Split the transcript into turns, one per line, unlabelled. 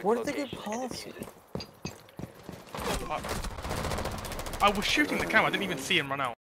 Where did they get past you?
I was shooting the cow, I didn't even see him run out.